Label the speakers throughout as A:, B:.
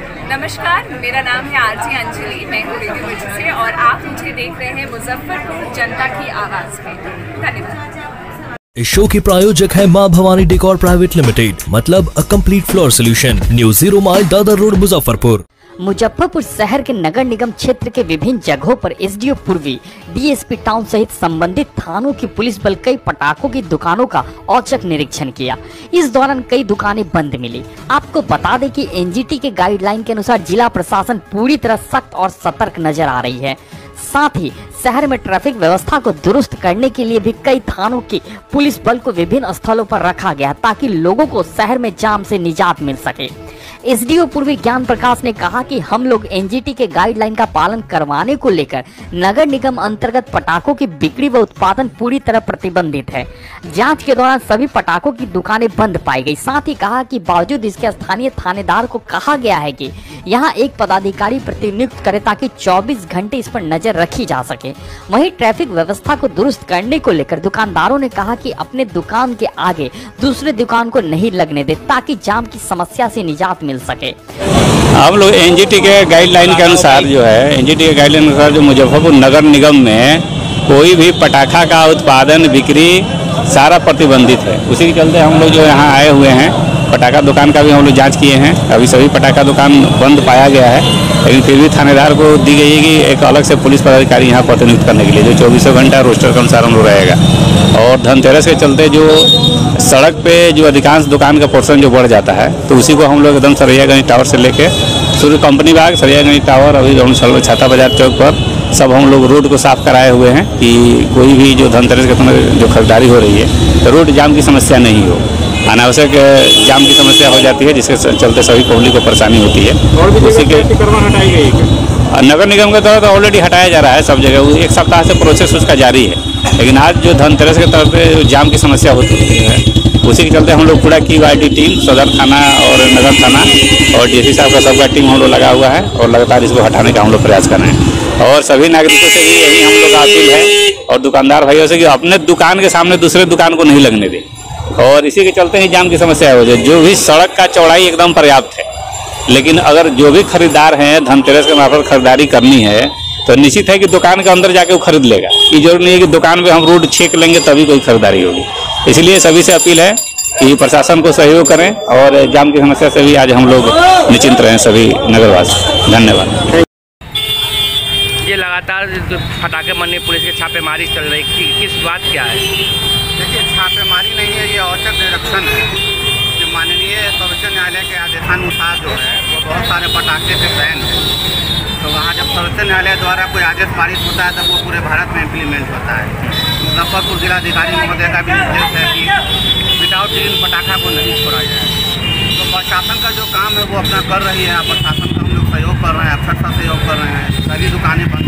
A: नमस्कार, मेरा नाम है आरती अंजलि, मैं हूँ रेडियो से और आप मुझे देख रहे हैं मुजफ्फरपुर जनता की आवाज़ में। धन्यवाद।
B: इस शो के प्रायोजक है मां भवानी डेकोर प्राइवेट लिमिटेड, मतलब अ complete floor solution, new 0 mile Dadar road, Muzaffarpur.
C: Muzaffarpur शहर के नगर निगम क्षेत्र के विभिन्न जगहों पर एसडीओ पूर्वी, डीएसपी टाउन सहित संबंधित थानों की पुलिस बल कई पटाखों की दुकानों का औचक निरीक्षण किया। इस दौरान कई दुकानें बंद मिली। आपको बता दें कि एनजीटी के गाइडलाइन के अनुसार जिला प्रशासन पूरी तरह सख्त और सतर्क नजर आ रही है। साथ ही शहर में ट्रैफिक व्यवस्था को दुरुस्त करने के लिए भी कई थानों की पुलिस बल को विभिन्न स्थलों पर रखा गया ताकि लोगों को शहर में जाम से निजात मिल सके। एसडीओ पूर्वी ज्ञान प्रकाश ने कहा कि हम लोग एनजीटी के गाइडलाइन का पालन करवाने को लेकर नगर निगम अंतर्गत पटाखों की बिक्री व उत्पादन पूरी तरह प्रतिबंधित है। जांच के दौरान सभी पटाखों की दुकानें बंद पाई गई। साथ ही कहा कि बावजूद इसके स्थानीय थानेदार को कहा गया है कि यहां एक पदाधिकारी प्रतिनियुक्त करे ताकि 24 घंटे इस पर नजर रखी जा सके। वहीं ट्रैफिक व्यवस्था को दुरुस्त करने को लेकर दुकानदारों ने कहा कि अपने दुकान के आगे दूसरे दुकान को नहीं लगने दे ताकि जाम की समस्या से निजात मिल सके।
D: हम लोग एनजीटी के गाइडलाइन के अनुसार एनजीटी के गाइडलाइन के अनुसार जो मुजफ्फरपुर नगर निगम में कोई भी पटाखा का उत्पादन बिक्री सारा प्रतिबंधित है। उसी के चलते हम लोग जो यहाँ आए हुए हैं, पटाखा दुकान का भी हम लोग जांच किए हैं। अभी सभी पटाखा दुकान बंद पाया गया है, लेकिन फिर भी थानेदार को दी गई है कि एक अलग से पुलिस पदाधिकारी यहाँ प्रतिनियुक्त करने के लिए, जो 24 घंटा रोस्टर के अनुसार हम लोग रहेगा। और धनतेरस के चलते जो सड़क पे जो अधिकांश दुकान का पोर्शन जो बढ़ जाता है, तो उसी को हम लोग एकदम सरैयागंज टावर से लेके सूर्य कंपनी बाग, सरैयागंज टावर, अभी हम छाता बाजार चौक पर सब हम लोग रोड को साफ कराए हुए हैं कि कोई भी जो धनतेरस के समय जो खरीदारी हो रही है तो रोड जाम की समस्या नहीं हो। अनावश्यक जाम की समस्या हो जाती है, जिसके चलते सभी पब्लिक को परेशानी होती है।
E: और भी
D: उसी के
E: हटाई गई है
D: नगर निगम के तौर पर ऑलरेडी हटाया जा रहा है सब जगह। एक सप्ताह से प्रोसेस उसका जारी है, लेकिन आज जो धनतेरस के तौर पे जाम की समस्या होती है, उसी के चलते हम लोग पूरा QID टीम, सदर थाना और नगर थाना और डीसी साहब का सबका टीम हम लोग लगा हुआ है और लगातार इसको हटाने का हम लोग प्रयास कर रहे हैं। और सभी नागरिकों से भी यही हम लोग अपील है और दुकानदार भाइयों से कि अपने दुकान के सामने दूसरे दुकान को नहीं लगने दें। और इसी के चलते ही जाम की समस्या हो जाए। जो भी सड़क का चौड़ाई एकदम पर्याप्त है, लेकिन अगर जो भी खरीदार हैं धनतेरस के मार्फत खरीदारी करनी है तो निश्चित है कि दुकान के अंदर जाके वो खरीद लेगा। ये जरूरी नहीं है कि दुकान पे हम रोड छेक लेंगे तभी कोई खरीदारी होगी। इसलिए सभी से अपील है कि प्रशासन को सहयोग करें और जाम की समस्या से भी आज हम लोग निश्चिंत रहें सभी नगरवासी। धन्यवाद।
F: ये लगातार पटाखे बनने पुलिस की छापेमारी चल रही है, किस बात क्या है?
E: देखिए, छापेमारी नहीं है, ये औचक निरीक्षण है। जो माननीय सर्वोच्च न्यायालय के आदेशानुसार जो है वो बहुत सारे पटाखे पे बैन है। तो वहाँ जब सर्वोच्च न्यायालय द्वारा कोई आदेश पारित होता है तब वो पूरे भारत में इम्प्लीमेंट होता है। मुजफ्फरपुर जिलाधिकारी महोदय का भी निर्देश है कि विदाउट ग्रीन पटाखा को नहीं छोड़ा जाए। तो प्रशासन का जो काम है वो अपना कर रही है। प्रशासन का हम लोग सहयोग कर रहे हैं, अक्षरशः सहयोग कर रहे हैं। सभी दुकानें बंद।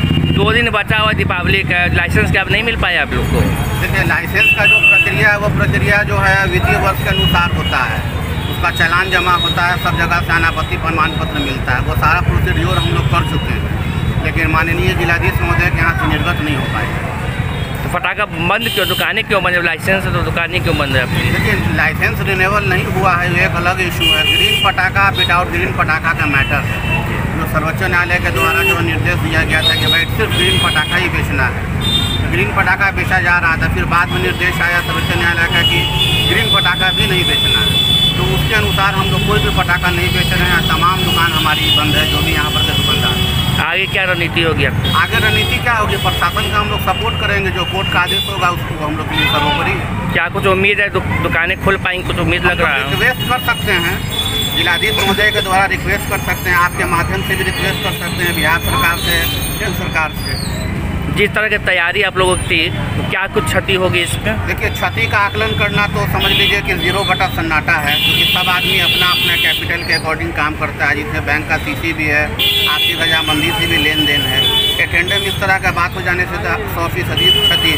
F: 2 दिन बचा हुआ दीपावली का, लाइसेंस क्या नहीं मिल पाया आप लोग को?
E: देखिए, लाइसेंस का जो प्रक्रिया है वो प्रक्रिया जो है वित्तीय वर्ष के अनुसार होता है। उसका चालान जमा होता है, सब जगह से अनापत्ति प्रमाण पत्र मिलता है। वो सारा प्रोसीड्योर हम लोग कर चुके हैं, लेकिन माननीय जिलाधीश महोदय के यहाँ से निर्गत नहीं हो पाएगा।
F: तो पटाखा बंद क्यों, दुकानें क्यों बंद? लाइसेंस है तो दुकानें क्यों बंद है आपकी?
E: देखिए, लाइसेंस रिन्यूअल नहीं हुआ है, ये एक अलग इशू है। ग्रीन पटाखा विदाउट ग्रीन पटाखा का मैटर है। जो सर्वोच्च न्यायालय के द्वारा जो निर्देश दिया गया था कि भाई सिर्फ ग्रीन पटाखा ही बेचना है, ग्रीन पटाखा बेचा जा रहा था। फिर बाद में निर्देश आया सर्वोच्च न्यायालय का कि ग्रीन पटाखा भी नहीं बेचना है। तो उसके अनुसार हम लोग कोई भी पटाखा नहीं बेच रहे हैं। तमाम दुकान हमारी बंद है, जो भी यहाँ पर के दुकानदार।
F: आगे क्या रणनीति होगी?
E: आगे रणनीति क्या होगी? प्रशासन का हम लोग सपोर्ट करेंगे। जो कोर्ट का आदेश होगा उसको हम लोग के लिए सर्वोपरि।
F: क्या कुछ उम्मीद है दुकानें खुल पाएंगी? कुछ उम्मीद लग रहा है?
E: रिक्वेस्ट कर सकते हैं, जिलाधीश महोदय के द्वारा रिक्वेस्ट कर सकते हैं, आपके माध्यम से भी रिक्वेस्ट कर सकते हैं, बिहार सरकार से, केंद्र सरकार से।
F: जिस तरह की तैयारी आप लोगों की थी, तो क्या कुछ क्षति होगी इसमें?
E: देखिए, क्षति का आकलन करना तो समझ लीजिए कि 0 बटा सन्नाटा है, क्योंकि सब आदमी अपना अपना कैपिटल के अकॉर्डिंग काम करता है। जिसमें बैंक का CC भी है, आर्थिक रजामंदी से भी लेन देन है। टेंडर इस तरह का बात हो जाने से 100% क्षति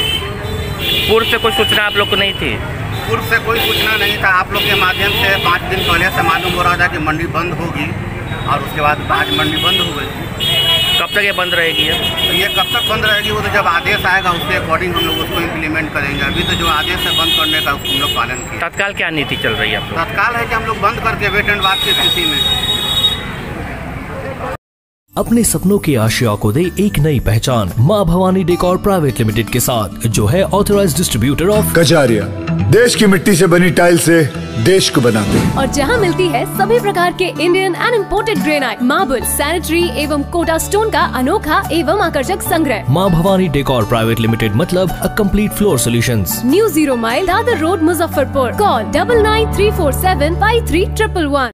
E: है।
F: पूर्व से कोई सूचना आप लोग को नहीं थी?
E: पूर्व से कोई सूचना नहीं था। आप लोग के माध्यम से 5 दिन पहले से मालूम हो रहा था कि मंडी बंद होगी, और उसके बाद आज मंडी बंद हो गई।
F: कब तक ये बंद रहेगी?
E: तो ये कब तक बंद रहेगी वो तो जब आदेश आएगा उसके अकॉर्डिंग हम लोग उसको इम्प्लीमेंट करेंगे। अभी तो जो आदेश है बंद करने का उसको हम लोग पालन किया।
F: तत्काल क्या नीति चल रही है आप लोग?
E: तत्काल है कि हम लोग बंद करके वेट एंड वॉच की स्थिति में
B: अपने सपनों की आशिया को दे एक नई पहचान माँ भवानी डेकोर प्राइवेट लिमिटेड के साथ, जो है ऑथराइज्ड डिस्ट्रीब्यूटर ऑफ
G: कजारिया। देश की मिट्टी से बनी टाइल से देश को बनाते हैं।
H: और जहां मिलती है सभी प्रकार के Indian and imported granite, marble, sanitary एवं कोटा स्टोन का अनोखा एवं आकर्षक संग्रह।
B: माँ भवानी डेकोर प्राइवेट लिमिटेड मतलब अ complete floor solutions.
H: New 0 mile Dadar road, Muzaffarpur. Call 9934753111।